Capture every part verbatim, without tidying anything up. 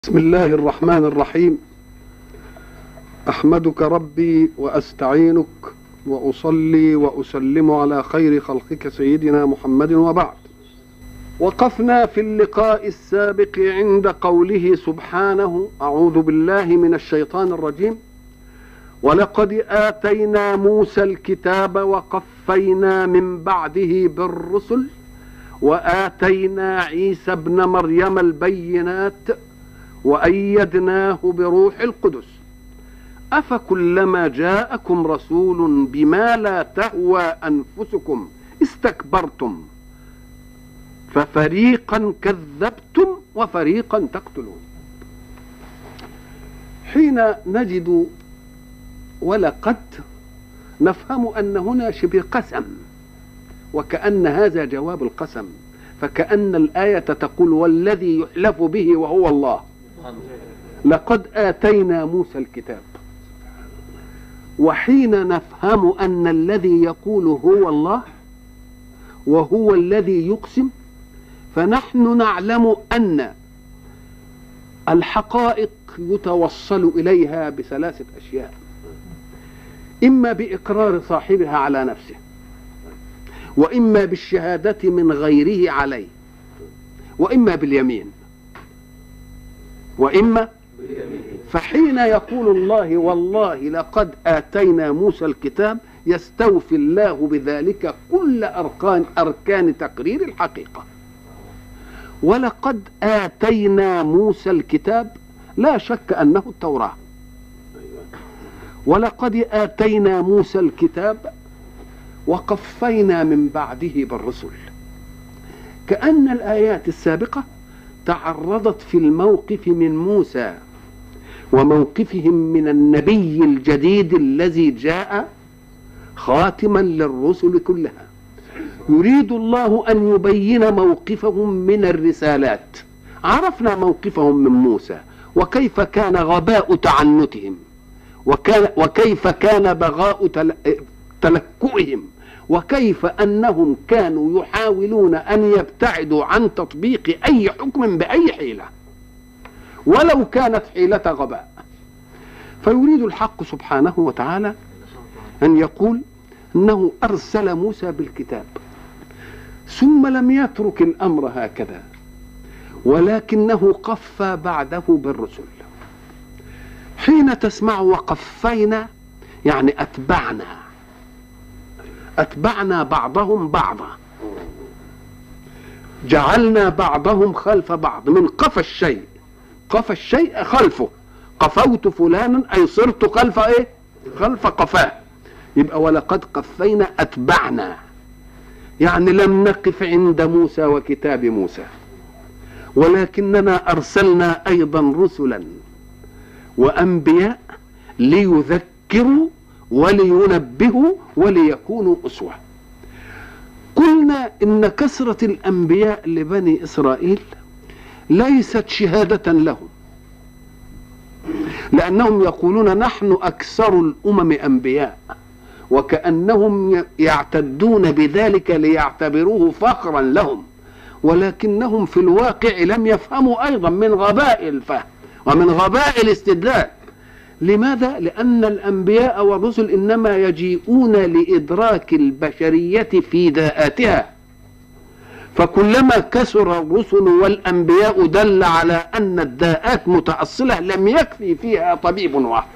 بسم الله الرحمن الرحيم. أحمدك ربي وأستعينك وأصلي وأسلم على خير خلقك سيدنا محمد، وبعد. وقفنا في اللقاء السابق عند قوله سبحانه: أعوذ بالله من الشيطان الرجيم. ولقد آتينا موسى الكتاب وقفينا من بعده بالرسل وآتينا عيسى ابن مريم البينات وأيدناه بروح القدس أفكلما جاءكم رسول بما لا تهوى أنفسكم استكبرتم ففريقا كذبتم وفريقا تقتلون. حين نجد ولقد نفهم أن هنا شبه قسم، وكأن هذا جواب القسم، فكأن الآية تقول والذي يحلف به وهو الله. لقد آتينا موسى الكتاب. وحين نفهم أن الذي يقول هو الله وهو الذي يقسم، فنحن نعلم أن الحقائق يتوصل إليها بثلاثة أشياء: إما بإقرار صاحبها على نفسه، وإما بالشهادة من غيره عليه، وإما باليمين وإما فحين يقول الله والله لقد آتينا موسى الكتاب، يستوفي الله بذلك كل أركان أركان تقرير الحقيقة. ولقد آتينا موسى الكتاب لا شك أنه التوراة. ولقد آتينا موسى الكتاب وقفينا من بعده بالرسل، كأن الآيات السابقة تعرضت في الموقف من موسى وموقفهم من النبي الجديد الذي جاء خاتما للرسل كلها. يريد الله أن يبين موقفهم من الرسالات. عرفنا موقفهم من موسى وكيف كان غباء تعنتهم، وكان وكيف كان بغاء تلكؤهم، وكيف أنهم كانوا يحاولون أن يبتعدوا عن تطبيق أي حكم بأي حيلة ولو كانت حيلة غباء. فيريد الحق سبحانه وتعالى أن يقول أنه أرسل موسى بالكتاب، ثم لم يترك الأمر هكذا، ولكنه قفى بعده بالرسل. حين تسمع وقفينا يعني أتبعنا أتبعنا بعضهم بعضا، جعلنا بعضهم خلف بعض. من قفى الشيء، قفى الشيء خلفه، قفوت فلانا أي صرت خلف إيه؟ خلف قفاه. يبقى ولقد قفينا أتبعنا، يعني لم نقف عند موسى وكتاب موسى، ولكننا أرسلنا أيضا رسلا وأنبياء ليذكروا ولينبهوا وليكونوا أسوة. قلنا إن كثرة الأنبياء لبني إسرائيل ليست شهادة لهم، لأنهم يقولون نحن أكثر الأمم أنبياء، وكأنهم يعتدون بذلك ليعتبروه فخرا لهم، ولكنهم في الواقع لم يفهموا أيضا من غباء الفهم ومن غباء الاستدلال. لماذا؟ لأن الأنبياء والرسل إنما يجيئون لإدراك البشرية في داءاتها، فكلما كثر الرسل والأنبياء دل على أن الداءات متأصلة لم يكفي فيها طبيب واحد.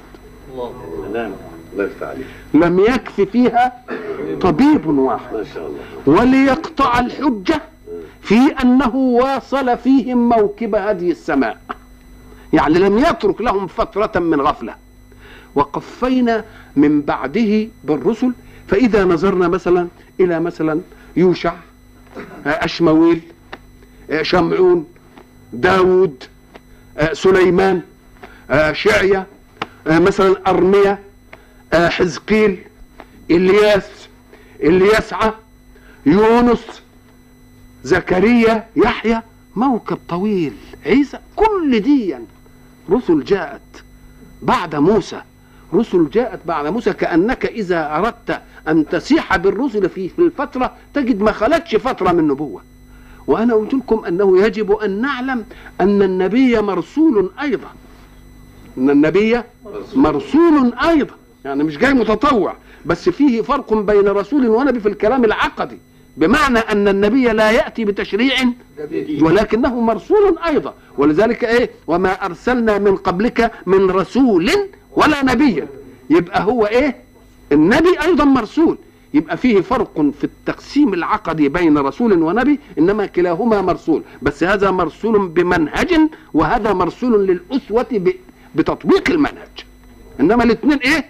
لم يكفي فيها طبيب واحد، وليقطع الحجة في أنه واصل فيهم موكب هذه السماء، يعني لم يترك لهم فترة من غفلة. وقفينا من بعده بالرسل، فإذا نظرنا مثلا إلى مثلا يوشع، أشمويل، شمعون، داود، سليمان، شعيا، مثلا أرميا، حزقيل، إلياس، إليسعى، يونس، زكريا، يحيى، موكب طويل، عيسى، كل دي رسل جاءت بعد موسى. رسل جاءت بعد موسى، كأنك إذا أردت أن تسيح بالرسل في الفترة تجد ما خلتش فترة من نبوة، وأنا قلت لكم أنه يجب أن نعلم أن النبي مرسول أيضا، أن النبي مرسول أيضا، يعني مش جاي متطوع، بس فيه فرق بين رسول ونبي في الكلام العقدي، بمعنى أن النبي لا يأتي بتشريع ولكنه مرسول أيضا. ولذلك إيه؟ وما أرسلنا من قبلك من رسول ولا نبي، يبقى هو إيه؟ النبي أيضا مرسول. يبقى فيه فرق في التقسيم العقدي بين رسول ونبي، إنما كلاهما مرسول، بس هذا مرسول بمنهج وهذا مرسول للأسوة بتطبيق المنهج، إنما الاثنين إيه؟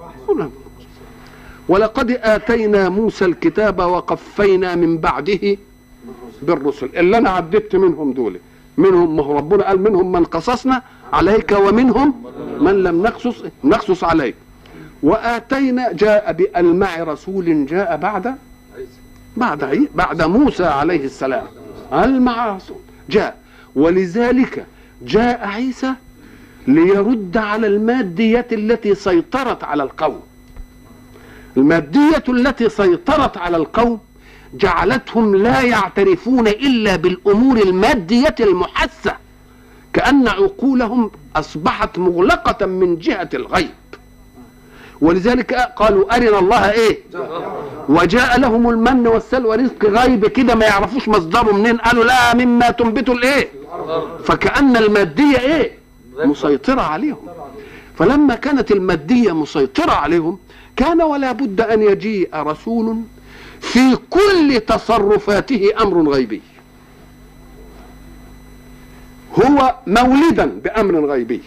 ولقد آتينا موسى الكتاب وقفينا من بعده بالرسل. اللي أنا عددت منهم دول، منهم ما هو ربنا قال منهم من قصصنا عليك ومنهم من لم نقصص نقصص عليك. وآتينا جاء بألمع رسول جاء بعد بعد بعد موسى عليه السلام، ألمع رسول جاء، ولذلك جاء عيسى ليرد على المادية التي سيطرت على القوم. المادية التي سيطرت على القوم جعلتهم لا يعترفون إلا بالأمور المادية المحسة، كأن عقولهم أصبحت مغلقة من جهة الغيب. ولذلك قالوا أرنا الله إيه؟ وجاء لهم المن والسلوى رزق غيب كده ما يعرفوش مصدره منين، قالوا لا مما تنبت الإيه؟ فكأن المادية إيه؟ مسيطرة عليهم. فلما كانت المادية مسيطرة عليهم كان ولا بد أن يجيء رسول في كل تصرفاته أمر غيبي، هو مولدا بأمر غيبي،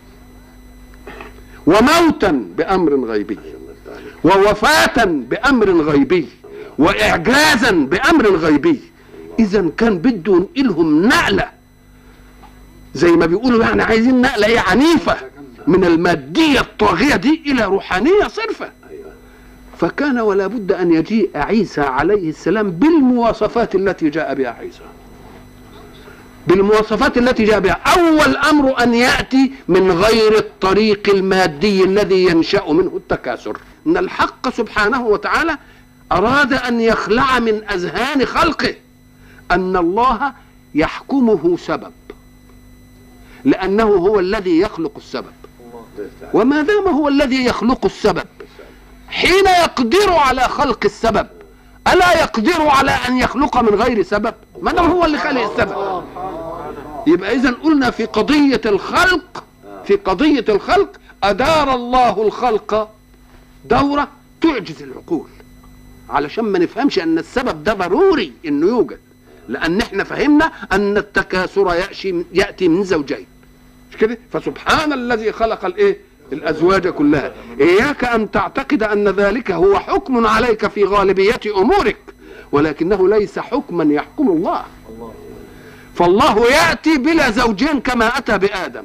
وموتا بأمر غيبي، ووفاة بأمر غيبي، وإعجازا بأمر غيبي. إذن كان بده ينقلهم نقلة زي ما بيقولوا، يعني عايزين نقلة ايه؟ عنيفة من المادية الطاغية دي إلى روحانية صرفة. فكان ولا بد أن يجيء عيسى عليه السلام بالمواصفات التي جاء بها عيسى، بالمواصفات التي جاء بها. أول أمر أن يأتي من غير الطريق المادي الذي ينشأ منه التكاثر. إن الحق سبحانه وتعالى أراد أن يخلع من أذهان خلقه أن الله يحكمه سبب، لأنه هو الذي يخلق السبب، وما دام هو الذي يخلق السبب حين يقدر على خلق السبب ألا يقدر على أن يخلق من غير سبب؟ ما دام هو اللي خلق السبب. يبقى إذن قلنا في قضية الخلق، في قضية الخلق أدار الله الخلق دورة تعجز العقول، علشان ما نفهمش أن السبب ده ضروري إنه يوجد، لأن احنا فهمنا أن التكاثر يأتي من زوجين، مش كده؟ فسبحان الذي خلق الإيه؟ الأزواج كلها. إياك أن تعتقد أن ذلك هو حكم عليك في غالبية أمورك، ولكنه ليس حكما يحكم الله. فالله يأتي بلا زوجين كما أتى بآدم،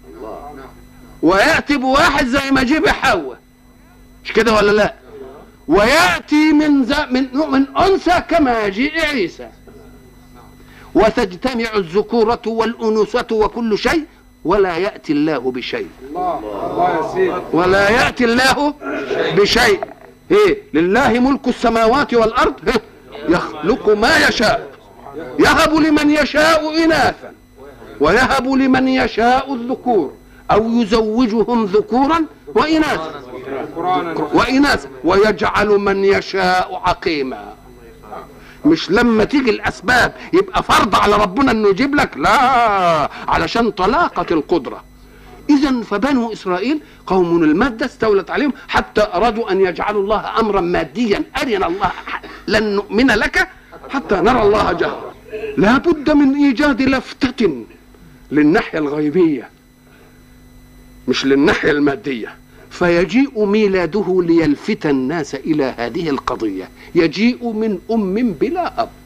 ويأتي بواحد زي ما جيب حواء، مش كده ولا لا؟ ويأتي من من من أنثى كما يجيء عيسى، وتجتمع الذكورة والأنوثة وكل شيء، ولا يأتي الله بشيء. ولا يأتي الله بشيء. إيه؟ لله ملك السماوات والأرض، يخلق ما يشاء، يهب لمن يشاء إناثا ويهب لمن يشاء الذكور أو يزوجهم ذكورا وإناثا وإناثا ويجعل من يشاء عقيما. مش لما تيجي الأسباب يبقى فرض على ربنا أنه يجيب لك، لا، علشان طلاقة القدرة. إذن فبنو إسرائيل قوم المادة استولت عليهم حتى أرادوا أن يجعلوا الله أمرا ماديا. أرنا الله لن نؤمن لك حتى نرى الله جهرا. لا بد من إيجاد لفتة للناحية الغيبية مش للناحية المادية، فيجيء ميلاده ليلفت الناس إلى هذه القضية. يجيء من أم بلا أب.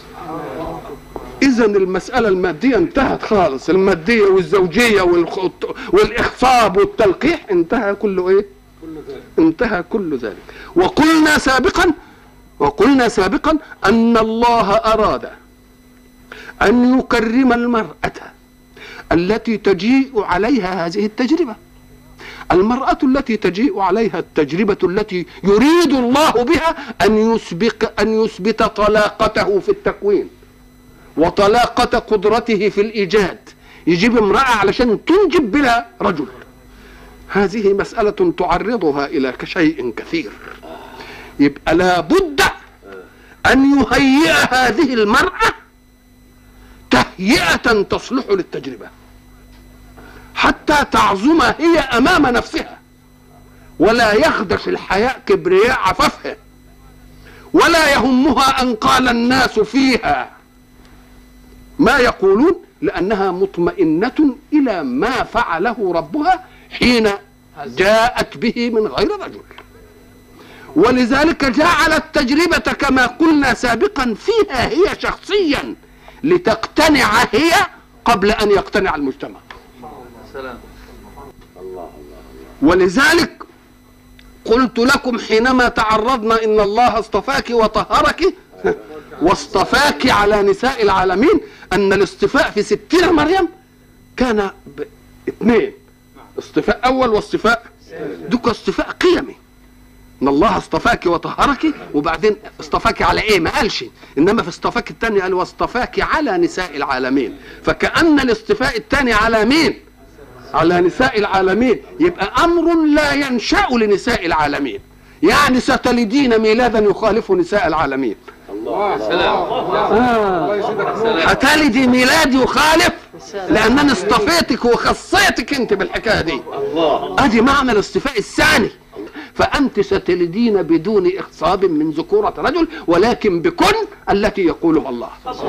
إذن المسألة المادية انتهت خالص، المادية والزوجية والإخصاب والتلقيح انتهى كله إيه؟ انتهى كل ذلك. وقلنا سابقا وقلنا سابقا أن الله أراد أن يكرم المرأة التي تجيء عليها هذه التجربة. المرأة التي تجيء عليها التجربة التي يريد الله بها أن يسبق أن يثبت طلاقته في التكوين، وطلاقة قدرته في الإيجاد، يجيب امرأة علشان تنجب بلا رجل. هذه مسألة تعرضها إلى شيء كثير. يبقى لابد أن يهيئ هذه المرأة تهيئة تصلح للتجربة حتى تعظم هي أمام نفسها، ولا يخدش الحياء كبرياء عفافها، ولا يهمها أن قال الناس فيها ما يقولون، لأنها مطمئنة إلى ما فعله ربها حين جاءت به من غير رجل. ولذلك جعل التجربة كما قلنا سابقا فيها هي شخصيا، لتقتنع هي قبل أن يقتنع المجتمع. ولذلك قلت لكم حينما تعرضنا إن الله اصطفاك وطهرك واصطفاك على نساء العالمين، أن الاصطفاء في ستين مريم كان اثنين، اصطفاء أول واصطفاء دوك اصطفاء قيمي. ان الله اصطفاك وطهرك، وبعدين اصطفاك على ايه ما قالش، انما في اصطفاك الثاني قال واصطفاك على نساء العالمين. فكأن الاصطفاء الثاني على مين؟ على نساء العالمين. يبقى امر لا ينشأ لنساء العالمين، يعني ستلدين ميلادا يخالف نساء العالمين. الله سلام. آه. هتلدي ميلاد يخالف، لانني اصطفيتك وخصيتك انت بالحكايه دي. ادي معنى الاصطفاء الثاني. فأنت ستلدين بدون إخصاب من ذكورة رجل، ولكن بكن التي يقولها الله.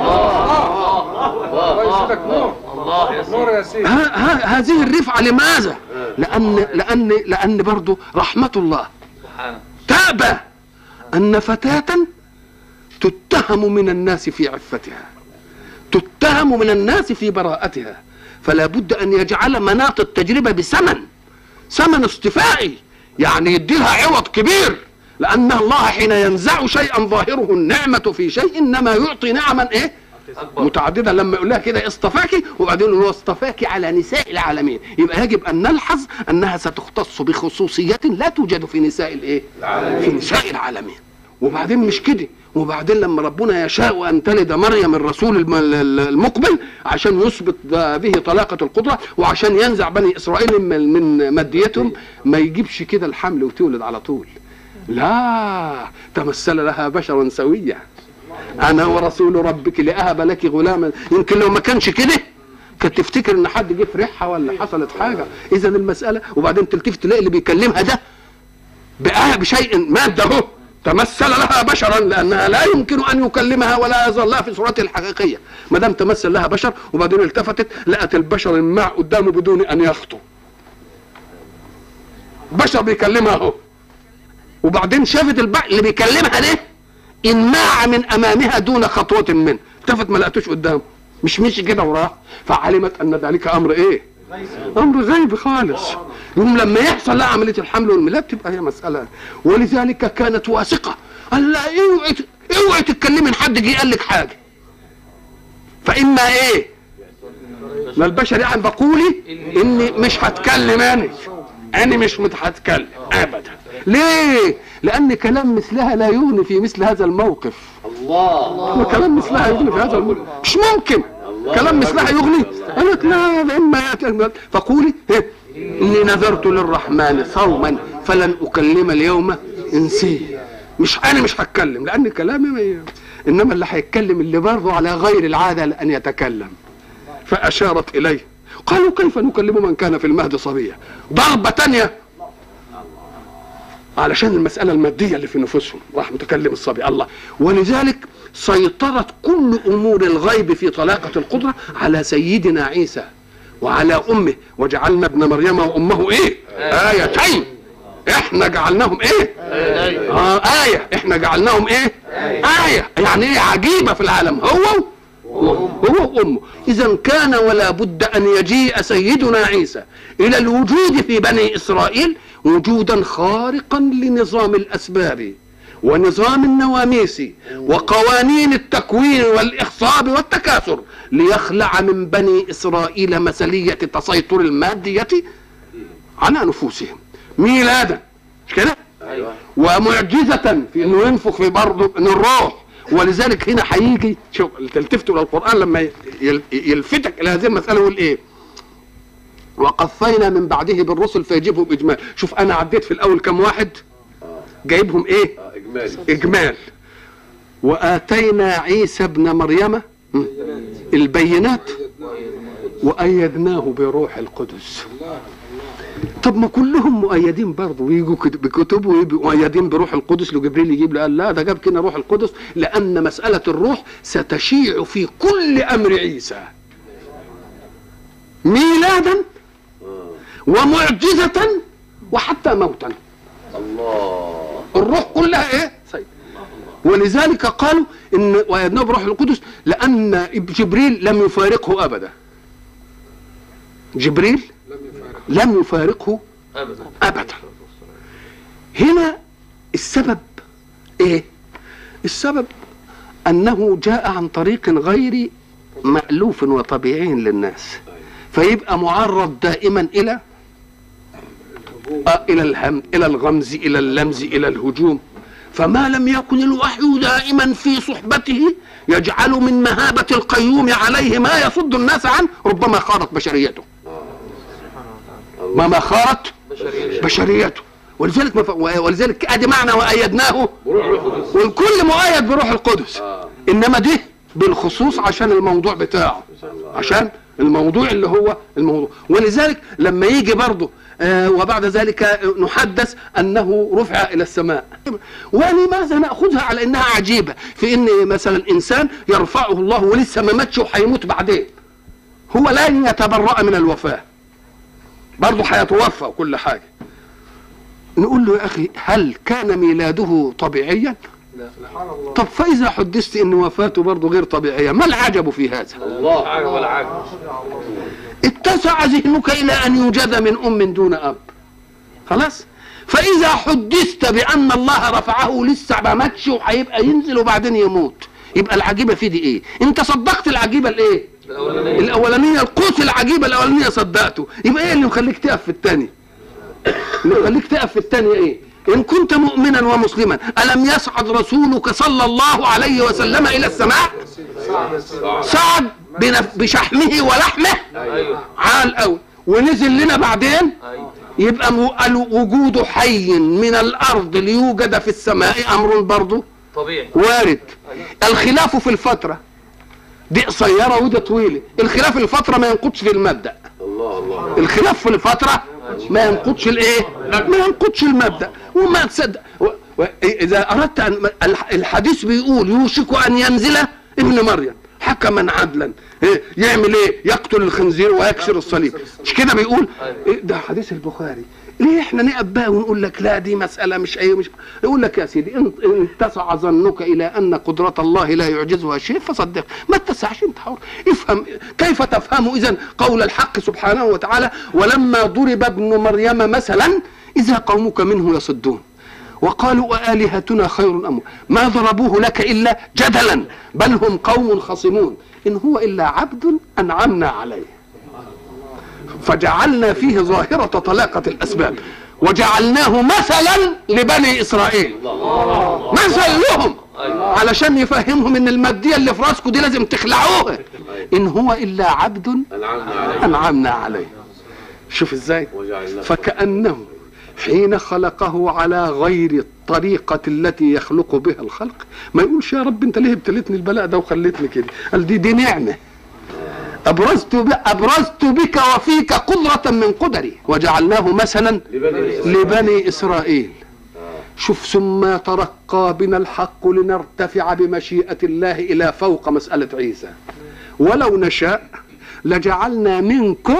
هذه الرفعة لماذا؟ لأن لأن لأن برضه رحمة الله تأبى أن فتاة تتهم من الناس في عفتها، تتهم من الناس في براءتها، فلا بد أن يجعل مناط التجربة بثمن، ثمن اصطفائي، يعني يديلها عوض كبير، لأن الله حين ينزع شيئا ظاهره النعمة في شيء إنما يعطي نعما إيه؟ متعددة. لما يقول لها كده اصطفاكي، وبعدين يقول له اصطفاكي على نساء العالمين، يبقى يجب أن نلحظ أنها ستختص بخصوصية لا توجد في نساء الإيه؟ في نساء العالمين. وبعدين مش كده، وبعدين لما ربنا يشاء أن تلد مريم الرسول المقبل عشان يثبت به طلاقة القدرة، وعشان ينزع بني إسرائيل من ماديتهم، ما يجيبش كده الحمل وتولد على طول، لا، تمثل لها بشرا سويا، أنا ورسول ربك لأهب لك غلاما. يمكن لو ما كانش كده كانت تفتكر إن حد جه في ريحها ولا حصلت حاجة. إذا المسألة، وبعدين تلتفت تلاقي اللي بيكلمها ده بقى بشيء مادة اهو، تمثل لها بشرا، لانها لا يمكن ان يكلمها ولا يظهر لها في صورتها الحقيقيه. ما دام تمثل لها بشر، وبعدين التفتت لقت البشر الماء قدامه بدون ان يخطو، بشر بيكلمها اهو، وبعدين شافت اللي بيكلمها ده انماع من امامها دون خطوه منه، التفت ما لقتوش قدامه، مش مشي كده وراح، فعلمت ان ذلك امر ايه؟ امر غيب خالص. يوم لما يحصل لها عمليه الحمل والميلاد تبقى هي مساله. ولذلك كانت واثقه، قال لا اوعي اوعي تتكلمي، حد جه قال لك حاجه، فاما ايه؟ ما البشر يعني بقولي اني مش هتكلم، انا انا مش هتكلم ابدا. ليه؟ لان كلام مثلها لا يغني في مثل هذا الموقف. الله، كلام مثلها يغني في هذا الموقف؟ مش ممكن كلام مثلها يغني. قالت لا، اما ياتي فقولي اني نذرت للرحمن صوما فلن اكلم اليوم انسيا. مش انا مش هتكلم، لان كلامي، انما اللي هيتكلم اللي برضه على غير العاده ان يتكلم. فاشارت اليه، قالوا كيف نكلم من كان في المهد صبيا. ضربه ثانيه علشان المساله الماديه اللي في نفوسهم، راح متكلم الصبي. الله. ولذلك سيطرت كل امور الغيب في طلاقه القدره على سيدنا عيسى وعلى امه، وجعلنا ابن مريم وامه ايه؟ ايتين. احنا جعلناهم ايه؟ اه ايه. احنا جعلناهم ايه؟ ايه. يعني ايه؟ عجيبه في العالم، هو هو وامه. اذا كان ولا بد ان يجيء سيدنا عيسى الى الوجود في بني اسرائيل وجودا خارقا لنظام الاسباب ونظام النواميس وقوانين التكوين والإخصاب والتكاثر، ليخلع من بني إسرائيل مثلية تسيطر المادية على نفوسهم ميلادا، مش كده؟ أيوة. ومعجزة في انه ينفخ في برضه من الروح، ولذلك هنا هيجي شوف تلتفتوا الى القران لما يلفتك الى هذه المساله يقول ايه؟ وقفينا من بعده بالرسل فيجيبهم اجمال. شوف انا عديت في الاول كم واحد جايبهم ايه؟ اجمال اجمال. واتينا عيسى ابن مريم البينات وايدناه بروح القدس. طب ما كلهم مؤيدين برضه، ويجوا بكتب ويبقوا مؤيدين بروح القدس. لو جبريل يجيب له قال لا ده جاب كده روح القدس، لان مساله الروح ستشيع في كل امر عيسى ميلادا ومعجزه وحتى موتا. الله الروح كلها ايه؟ سيد. ولذلك قالوا ان وايدناه بروح القدس لان جبريل لم يفارقه ابدا. جبريل لم يفارقه ابدا ابدا. هنا السبب ايه؟ السبب انه جاء عن طريق غير مألوف وطبيعي للناس، فيبقى معرض دائما الى الى الهم الى الغمز الى اللمز الى الهجوم. فما لم يكن الوحي دائما في صحبته يجعل من مهابة القيوم عليه ما يصد الناس عنه، ربما خارت بشريته ما ما خارت بشريته. ولذلك مف... ولذلك ادي معنى وايدناه، والكل مؤيد بروح القدس، انما دي بالخصوص عشان الموضوع بتاعه، عشان الموضوع اللي هو الموضوع. ولذلك لما يجي برضه آه وبعد ذلك نحدث انه رفع الى السماء. ولماذا ناخذها على انها عجيبه؟ في ان مثلا انسان يرفعه الله ولسه ما ماتش وهيموت بعدين، هو لن يتبرأ من الوفاه، برضه هيتوفى وكل حاجه. نقول له يا اخي هل كان ميلاده طبيعيا؟ لا. طب فاذا حدثت ان وفاته برضه غير طبيعيه، ما العجب في هذا؟ الله ولا عجب. اتسع ذهنك الى ان يوجد من ام دون اب، خلاص. فاذا حدثت بان الله رفعه لسه ما ماتش وهيبقى ينزل وبعدين يموت، يبقى العجيبه في دي ايه؟ انت صدقت العجيبه الايه؟ الاولانيه الاولانيه القوس العجيبه الاولانيه صدقته، يبقى ايه اللي مخليك تقف في الثانيه؟ اللي مخليك تقف في الثانيه ايه؟ ان كنت مؤمنا ومسلما الم يصعد رسولك صلى الله عليه وسلم الى السماء؟ صعد بشحمه ولحمه عال قوي ونزل لنا بعدين، يبقى وجود حي من الارض ليوجد في السماء امر برضه طبيعي وارد. الخلاف في الفتره دي قصيره ودي طويله، الخلاف في الفتره ما ينقضش في المبدا. الله الله. الخلاف في الفتره ما ينقضش الايه؟ ما ينقضش المبدا. وما تصدق اذا اردت ان الحديث بيقول يوشك ان ينزل ابن مريم حكما عدلا، يعمل ايه؟ يقتل الخنزير ويكسر الصليب، مش كده بيقول؟ ده حديث البخاري. ليه احنا نقف بقى ونقول لك لا دي مساله مش ايه مش يقول لك يا سيدي ان اتسع ظنك الى ان قدره الله لا يعجزها شيء فصدق، ما اتسعش انت حر. افهم كيف تفهم اذا قول الحق سبحانه وتعالى ولما ضرب ابن مريم مثلا اذا قومك منه يصدون وقالوا آلهتنا خير أم ما ضربوه لك إلا جدلا بل هم قوم خصمون إن هو إلا عبد أنعمنا عليه فجعلنا فيه ظاهرة طلاقة الأسباب وجعلناه مثلا لبني إسرائيل، مثل لهم علشان يفهمهم إن المادية اللي في راسكم دي لازم تخلعوها. إن هو إلا عبد أنعمنا عليه. شوف إزاي؟ فكأنه حين خلقه على غير الطريقة التي يخلق بها الخلق ما يقولش يا رب انت ليه ابتليتني البلاء ده وخليتني كده، قال دي دي نعمة أبرزت, أبرزت بك وفيك قدرة من قدري وجعلناه مثلا لبني إسرائيل. شوف ثم ترقى بنا الحق لنرتفع بمشيئة الله إلى فوق مسألة عيسى ولو نشاء لجعلنا منكم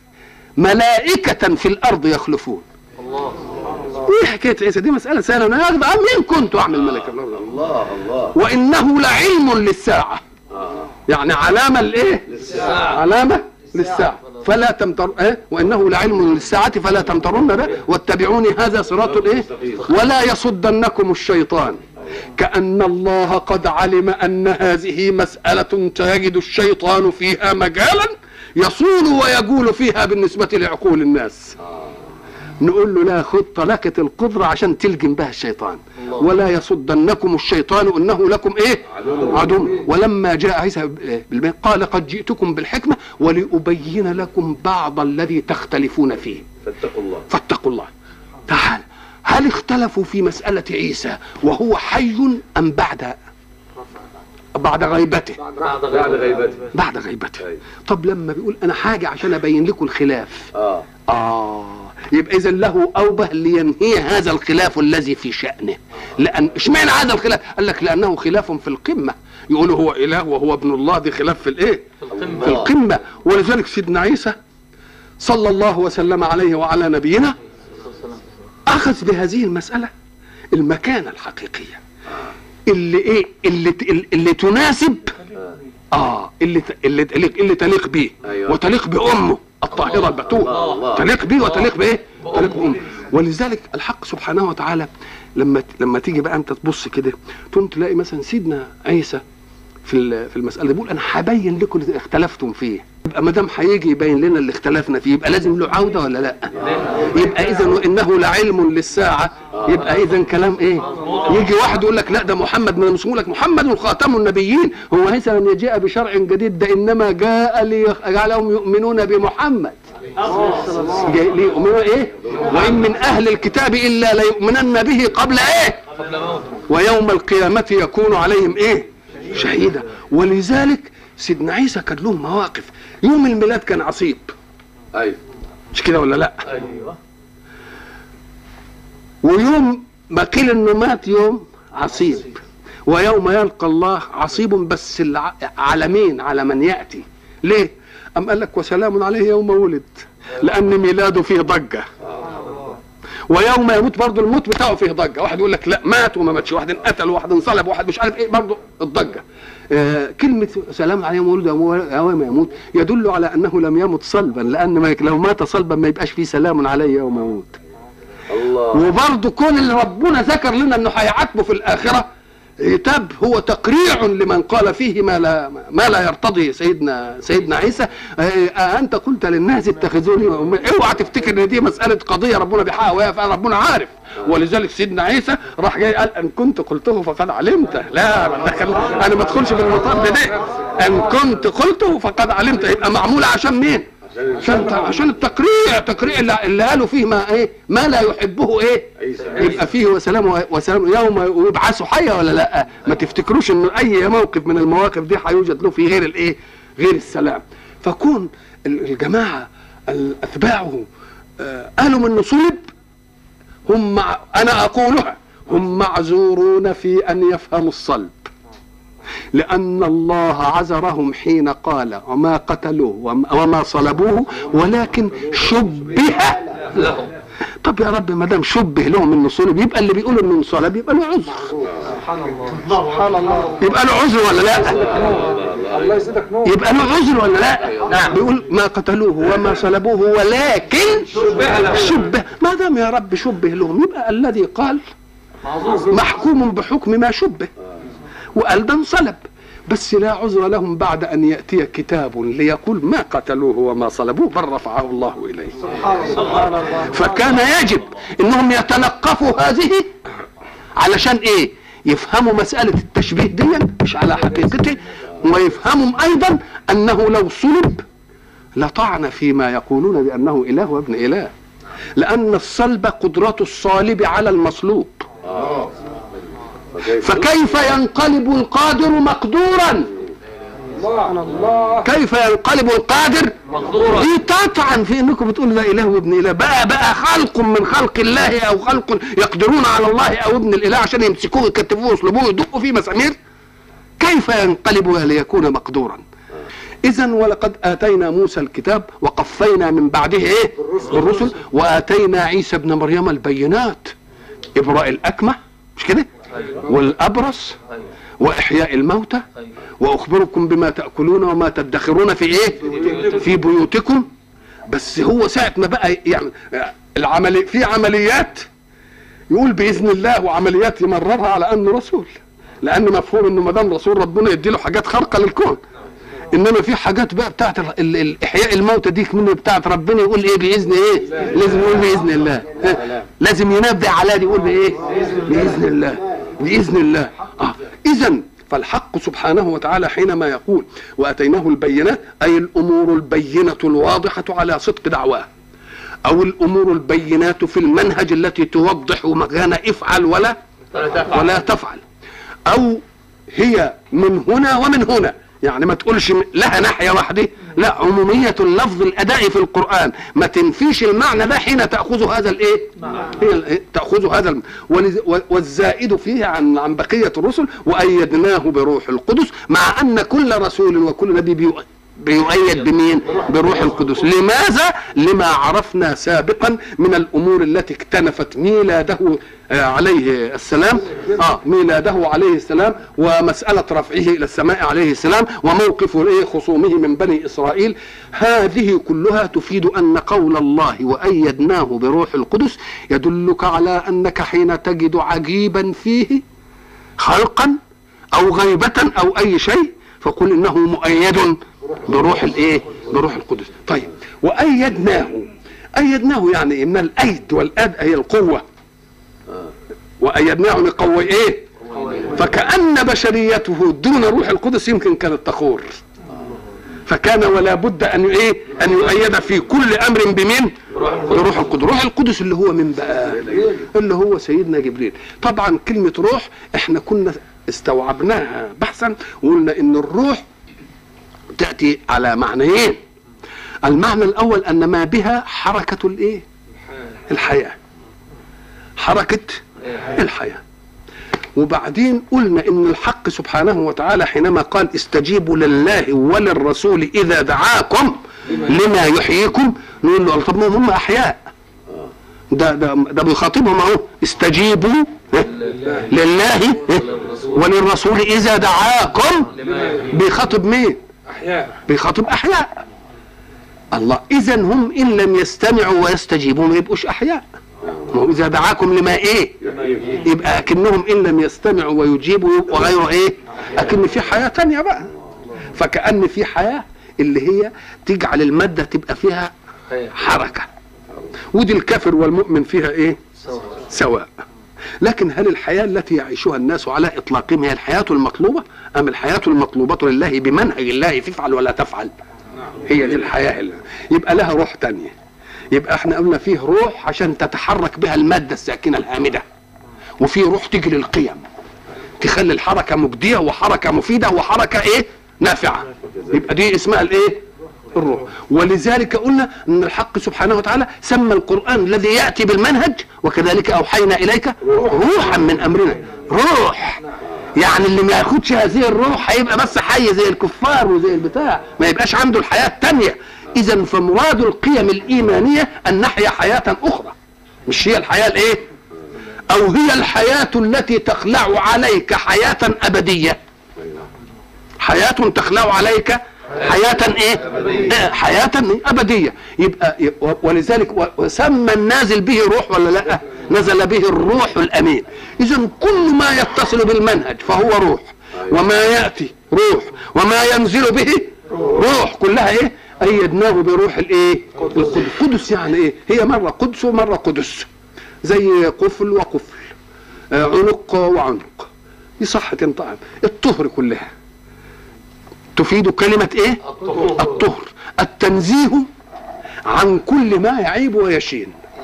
ملائكة في الأرض يخلفون. الله ايه حكايه عيسى دي؟ مساله سهله، انا اخذ مين كنت اعمل ملك الله الله الله. وانه لعلم للساعه، يعني علامه لايه؟ للساعه، علامه للساعه فلا تمتر ايه وانه لعلم للساعه فلا تمترن به واتبعوني هذا صراط ايه ولا يصدنكم الشيطان. كأن الله قد علم ان هذه مساله تجد الشيطان فيها مجالا يصول ويجول فيها بالنسبه لعقول الناس، نقول له لا، خد طلاقة القدرة عشان تلجم بها الشيطان. ولا يصدنكم الشيطان انه لكم ايه؟ عدو. ولما جاء عيسى بالبيان قال قد جئتكم بالحكمة ولأبين لكم بعض الذي تختلفون فيه فاتقوا الله. فاتقوا الله. تعال، هل اختلفوا في مسألة عيسى وهو حي ام بعد بعد غيبته؟ بعد غيبته. بعد غيبته. طب لما بيقول انا حاجة عشان ابين لكم الخلاف، اه اه يبقى اذا له اوبه لينهي هذا الخلاف الذي في شأنه. لان اشمعنى هذا الخلاف؟ قال لك لانه خلاف في القمة، يقولوا هو اله وهو ابن الله، دي خلاف في الايه؟ في القمة. ولذلك سيدنا عيسى صلى الله وسلم عليه وعلى نبينا اخذ بهذه المسألة المكانة الحقيقية اللي ايه اللي اللي تناسب اه اللي اللي اللي تليق به وتليق بامه الطاهرة البتول، تليق به وتليق بايه؟ تليق بامه. ولذلك الحق سبحانه وتعالى لما لما تيجي بقى انت تبص كده تقوم تلاقي مثلا سيدنا عيسى في في المسألة دي بيقول انا هبين لكم اللي اختلفتم فيه. يبقى ما دام هيجي يبين لنا اللي اختلفنا فيه يبقى لازم له عودة ولا لا؟ يبقى اذا وانه لعلم للساعة، يبقى اذا كلام ايه؟ يجي واحد يقول لك لا ده محمد، من المسلمين لك محمد خاتم النبيين، هو عيسى لن يجيء بشرع جديد، ده انما جاء ليجعلهم يؤمنون بمحمد. جاي ليؤمنوا ايه؟ وان من اهل الكتاب الا ليؤمنن به قبل ايه؟ ويوم القيامة يكون عليهم ايه؟ شهيدا. ولذلك سيدنا عيسى كان له مواقف. يوم الميلاد كان عصيب، ايوه مش كده ولا لا؟ ايوه. ويوم ما قيل انه مات يوم عصيب، ويوم يلقى الله عصيب، بس على مين؟ على من ياتي. ليه؟ ام قال لك وسلام عليه يوم ولد، لان ميلاده فيه ضجه، ويوم يموت برضه الموت بتاعه فيه ضجه. واحد يقول لك لا مات وما ماتش، واحد انقتل وواحد انصلب وواحد مش عارف ايه، برضه الضجه. آه كلمه سلام عليه يوم ولد يوم يموت يدل على انه لم يمت صلبا، لان لو مات صلبا ما يبقاش فيه سلام عليه يوم يموت. الله. وبرضه كون اللي ربنا ذكر لنا انه هيعاتبه في الاخره عتاب هو تقريع لمن قال فيه ما لا ما لا يرتضي سيدنا سيدنا عيسى. انت قلت للناس اتخذوني، اوعى تفتكر ان دي مساله قضيه ربنا بيحقق، فربنا عارف. ولذلك سيدنا عيسى راح جاي قال ان كنت قلته فقد علمته. لا انا ما ادخلش في المطب ده، ان كنت قلته فقد علمته، يبقى معموله عشان مين؟ عشان عشان التقريع، تقريع اللي قالوا فيه ما ايه ما لا يحبه ايه يبقى فيه وسلام وسلام يوم يبعثوا حيا ولا لا. ما تفتكروش ان اي موقف من المواقف دي هيوجد له فيه غير الايه غير السلام. فكون الجماعه اتباعه قالوا من صلب، هم مع انا اقولها هم معذورون في ان يفهموا الصلب، لأن الله عذرهم حين قال وما قتلوه وما صلبوه ولكن شبه لهم. طب يا رب ما دام شبه لهم انه صلب، يبقى اللي بيقولوا انه صلب يبقى له عذر. سبحان الله سبحان الله. يبقى له عذر ولا لا؟ الله يزيدك نور. يبقى له عذر ولا لا؟ نعم. بيقول ما قتلوه وما صلبوه ولكن شبه لهم. شبه، ما دام يا رب شبه لهم يبقى الذي قال محكوم بحكم ما شبه، وقال ده انصلب، بس لا عذر لهم بعد ان ياتي كتاب ليقول ما قتلوه وما صلبوه بل رفعه الله اليه. سبحان الله. فكان يجب انهم يتلقفوا هذه علشان ايه؟ يفهموا مساله التشبيه دي مش على حقيقته، ويفهموا ايضا انه لو صلب لطعن فيما يقولون بانه اله وابن اله، لان الصلب قدره الصالب على المصلوب. فكيف ينقلب القادر مقدورا؟ كيف ينقلب القادر مقدورا؟ دي تطعن في انكم بتقولوا ده اله وابن اله. بقى بقى خلق من خلق الله او خلق يقدرون على الله او ابن الاله عشان يمسكوه يكتفوه ويصلبوه ويدقوا فيه مسامير. كيف ينقلب ليكون مقدورا؟ اذا ولقد اتينا موسى الكتاب وقفينا من بعده ايه؟ الرسل، واتينا عيسى ابن مريم البينات، ابراء الاكمه مش كده؟ والابرص واحياء الموتى، واخبركم بما تاكلون وما تدخرون في ايه في بيوتكم. بس هو ساعه ما بقى يعني العملي في عمليات يقول باذن الله، وعمليات يمررها على انه رسول، لان مفهوم انه ما دام رسول ربنا يدي له حاجات خارقه للكون. انما في حاجات بقى بتاعت ال- ال- الاحياء الموتى دي من بتاعت ربنا يقول ايه باذن ايه؟ لازم يقول باذن الله. ها؟ لازم ينبه على دي يقول بايه؟ باذن الله باذن الله. اه اذا فالحق سبحانه وتعالى حينما يقول واتيناه البينات اي الامور البينه الواضحه على صدق دعواه، او الامور البينات في المنهج التي توضح مكان افعل ولا ولا تفعل، او هي من هنا ومن هنا، يعني ما تقولش لها ناحيه واحده، لا، عموميه اللفظ الادائي في القران ما تنفيش المعنى ده حين تاخذ هذا الايه؟ هي تاخذ هذا الم... والزائد فيه عن عن بقيه الرسل وايدناه بروح القدس، مع ان كل رسول وكل نبي بي... بيؤيد بمين؟ بروح القدس. لماذا؟ لما عرفنا سابقا من الامور التي اكتنفت ميلاده عليه السلام، اه ميلاده عليه السلام، ومسألة رفعه الى السماء عليه السلام، وموقف ايه خصومه من بني اسرائيل. هذه كلها تفيد ان قول الله وايدناه بروح القدس يدلك على انك حين تجد عجيبا فيه خلقا او غيبة او اي شيء فقل انه مؤيد بروح الايه؟ بروح القدس. طيب وايدناه، ايدناه يعني ايه؟ من الايد، والاد هي القوه، وايدناه نقوي ايه؟ فكأن بشريته دون روح القدس يمكن كانت تخور، فكان ولا بد ان ايه؟ ان يؤيد في كل امر بمين؟ بروح القدس. روح القدس اللي هو من بقى؟ اللي هو سيدنا جبريل. طبعا كلمه روح احنا كنا استوعبناها بحثا وقلنا ان الروح تأتي على معنيين. المعنى الأول أن ما بها حركة الإيه؟ الحياة، حركة الحياة. وبعدين قلنا إن الحق سبحانه وتعالى حينما قال استجيبوا لله وللرسول إذا دعاكم لما يحييكم، نقول له طب ما هم أحياء، ده ده ده بيخاطبهم أهو، استجيبوا لله وللرسول إذا دعاكم. بيخاطب مين؟ أحياء. بيخاطب أحياء. الله، إذا هم إن لم يستمعوا ويستجيبوا ما يبقوش أحياء. إذا دعاكم لما إيه؟ يبقى أكنهم إن لم يستمعوا ويجيبوا يبقوا غير إيه؟ أكن في حياة تانية بقى. فكأن في حياة اللي هي تجعل المادة تبقى فيها حركة، ودي الكافر والمؤمن فيها إيه؟ سواء. لكن هل الحياة التي يعيشها الناس على إطلاقهم هي الحياة المطلوبة أم الحياة المطلوبة لله بمنهج الله تفعل ولا تفعل؟ هي دي الحياة اللي يبقى لها روح تانية. يبقى احنا قلنا فيه روح عشان تتحرك بها المادة الساكنة الهامدة، وفيه روح تجري القيم تخلي الحركة مجدية وحركة مفيدة وحركة ايه؟ نافعة. يبقى دي اسمها الايه؟ الروح. ولذلك قلنا ان الحق سبحانه وتعالى سمى القرآن الذي يأتي بالمنهج وكذلك اوحينا اليك روحا من امرنا. روح يعني اللي ما ياخدش هذه الروح هيبقى بس حي زي الكفار وزي البتاع، ما يبقاش عنده الحياة التانية. اذا فمراد القيم الايمانية ان نحيا حياة اخرى، مش هي الحياة الايه؟ او هي الحياة التي تخلع عليك حياة ابدية، حياة تخلع عليك حياة ايه؟ حياة ابدية. يبقى ولذلك وسمى النازل به روح ولا لا؟ نزل به الروح الامين. اذا كل ما يتصل بالمنهج فهو روح، وما ياتي روح، وما ينزل به روح، كلها ايه؟ ايدناه بروح الايه؟ القدس. قدس يعني ايه؟ هي مره قدس ومره قدس، زي قفل وقفل، عنق وعنق، دي صح تنطق. الطهر كلها تفيد كلمة ايه؟ الطهر. الطهر التنزيه عن كل ما يعيب ويشين.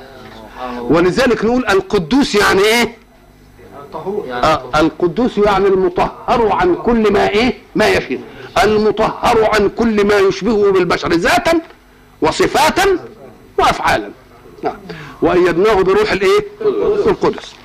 ولذلك نقول القدوس يعني ايه؟ آه القدوس يعني المطهر عن كل ما ايه؟ ما يشين، المطهر عن كل ما يشبهه بالبشر ذاتا وصفاتا وافعالا. نعم. وايدناه بروح الايه؟ القدس.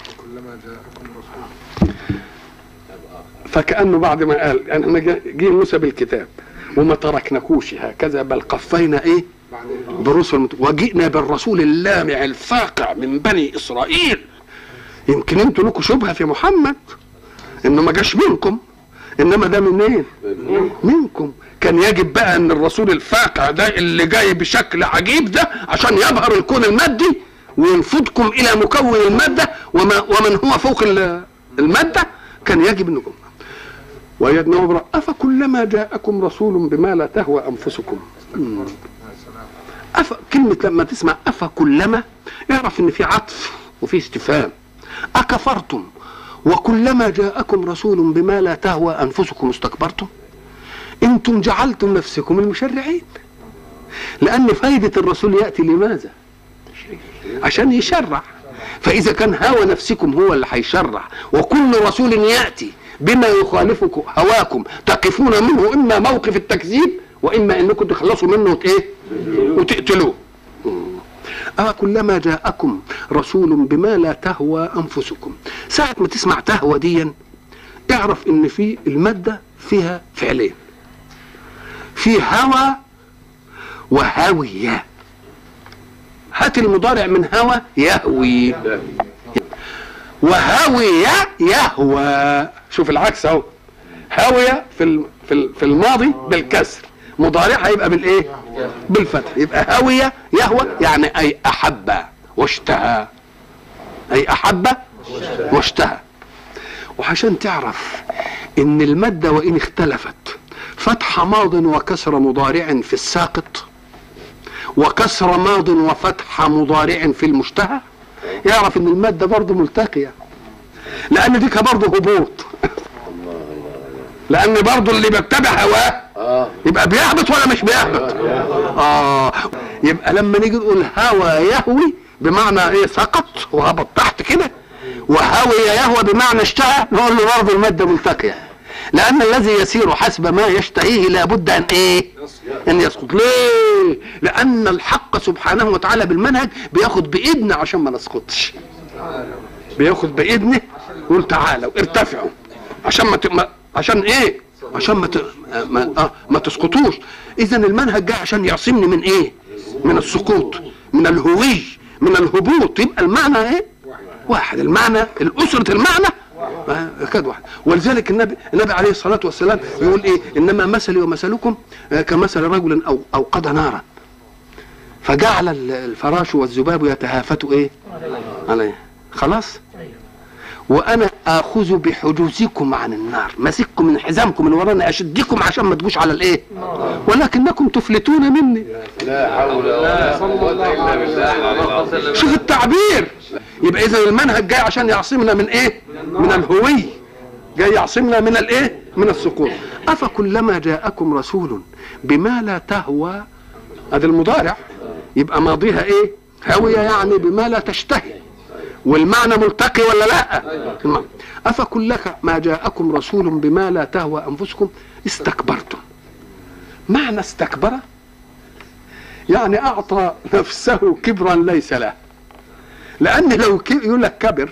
فكأنه بعد ما قال أنا جه موسى بالكتاب وما تركناكوش هكذا بل قفينا إيه؟ برسل وجئنا بالرسول اللامع الفاقع من بني إسرائيل. يمكن انتوا لكم شبهة في محمد إنه ما جاش منكم، إنما ده منين؟ منكم. كان يجب بقى أن الرسول الفاقع ده اللي جاي بشكل عجيب ده عشان يبهر الكون المادي وينفضكم إلى مكون المادة وما ومن هو فوق المادة، كان يجب أنكم وأيدناه برا أفكلما جاءكم رسول بما لا تهوى أنفسكم. أف... كلمة لما تسمع أفكلما اعرف إن في عطف وفي استفهام. أكفرتم وكلما جاءكم رسول بما لا تهوى أنفسكم استكبرتم؟ أنتم جعلتم نفسكم المشرعين، لأن فايدة الرسول يأتي لماذا؟ عشان يشرع. فإذا كان هوى نفسكم هو اللي هيشرع، وكل رسول يأتي بما يخالفكم هواكم تقفون منه إما موقف التكذيب وإما إنكم تخلصوا منه وإيه؟ وتقتلوه. آه كلما جاءكم رسول بما لا تهوى أنفسكم. ساعة ما تسمع تهوى ديا اعرف إن في المادة فيها فعلين، في هوى وهاوية. هات المضارع من هوى يهوي، وهاوية يهوى. شوف العكس اهو، هاوية في في الماضي بالكسر، مضارعها يبقى بالايه؟ بالفتح. يبقى هاوية يهوى يعني اي احب واشتهى، اي احب واشتهى. وعشان تعرف ان المادة وان اختلفت فتح ماض وكسر مضارع في الساقط وكسر ماض وفتح مضارع في المشتهى، يعرف ان المادة برضه ملتقية، لان ديك برضه هبوط. لان برضه اللي بيتبع هواه يبقى بيهبط ولا مش بيهبط؟ اه يبقى لما نيجي نقول هوى يهوي بمعنى ايه؟ سقط وهبط تحت كده، وهوي يهوى بمعنى اشتهى، نقول له برضه المادة ملتقية، لأن الذي يسير حسب ما يشتهيه لابد أن إيه؟ أن يسقط. ليه؟ لأن الحق سبحانه وتعالى بالمنهج بياخد بإذنه عشان ما نسقطش. بياخد بإذنه يقول تعالوا ارتفعوا عشان ما ت... عشان إيه؟ عشان ما ت... ما, آه ما تسقطوش. إذا المنهج جاي عشان يعصمني من إيه؟ من السقوط، من الهوي، من الهبوط. يبقى المعنى إيه؟ واحد. المعنى الأسرة المعنى كاد واحد. ولذلك النبي النبي عليه الصلاة والسلام يقول ايه؟ انما مثلي ومثلكم كمثل رجل او اوقد نارا فجعل الفراش والذباب يتهافتوا ايه عليه. خلاص، وانا اخذ بحجوزكم عن النار، ماسككم من حزامكم من ورانا اشدكم عشان ما تجوش على الايه، ولكنكم تفلتون مني. لا حول ولا قوة الا بالله. شوف التعبير. يبقى اذا المنهج جاي عشان يعصمنا من ايه؟ من الهوي، جاي يعصمنا من الايه؟ من السقوط. افكلما جاءكم رسول بما لا تهوى، هذا المضارع يبقى ماضيها ايه؟ هاوية يعني بما لا تشتهي، والمعنى ملتقي ولا لا؟ افكلك ما جاءكم رسول بما لا تهوى انفسكم استكبرتم. معنى استكبر يعني اعطى نفسه كبرا ليس له، لان لو يقول لك كبر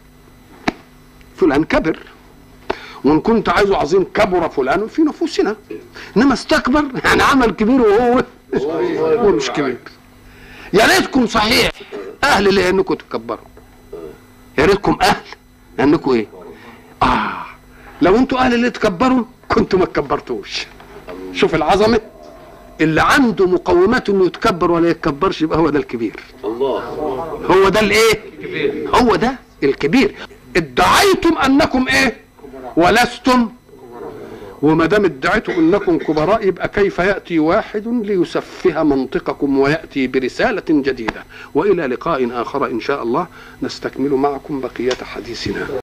فلان كبر، وان كنت عايزه عظيم كبر فلان في نفوسنا، انما استكبر يعني عمل كبير وهو هو مش كبير. يا ريتكم صحيح اهل لانكم تكبروا، يا ريتكم اهل لانكم ايه؟ اه لو انتوا اهل اللي تكبروا كنتوا ما تكبرتوش. شوف العظمه، اللي عنده مقومات انه يتكبر ولا يتكبرش يبقى هو ده الكبير. الله، هو ده الايه؟ هو ده الكبير. ادعيتم انكم ايه ولستم، وما دام ادعيتم انكم كبراء يبقى كيف ياتي واحد ليسفه منطقكم وياتي برساله جديده. والى لقاء اخر ان شاء الله نستكمل معكم بقيه حديثنا.